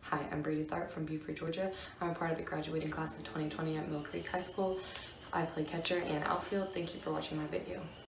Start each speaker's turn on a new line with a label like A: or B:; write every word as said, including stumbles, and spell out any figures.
A: Hi, I'm Bradey Tharp from Beaufort, Georgia. I'm a part of the graduating class of twenty twenty at Mill Creek High School. I play catcher and outfield. Thank you for watching my video.